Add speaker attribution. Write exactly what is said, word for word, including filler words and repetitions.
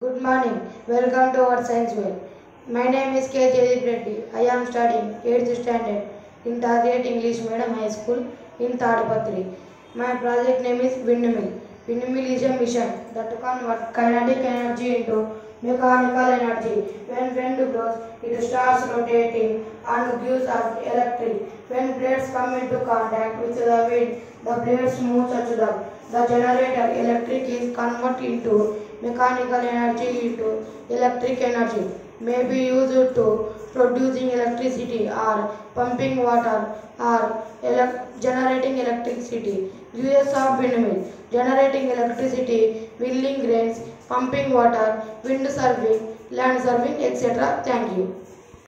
Speaker 1: Good morning. Welcome to our science well. My name is K. Jaydeep Reddy. I am studying eighth standard in Target English Medium High School in Tadipatri. My project name is Windmill. Windmill is a mission that converts kinetic energy into mechanical energy. When wind blows, it starts rotating and gives us electric. When blades come into contact with the wind, the blades move such that the generator electric is converted into mechanical energy into electric energy, may be used to producing electricity or pumping water or ele- generating electricity. Uses of windmill: generating electricity, milling grains, pumping water, wind surfing, land surfing, et cetera. Thank you.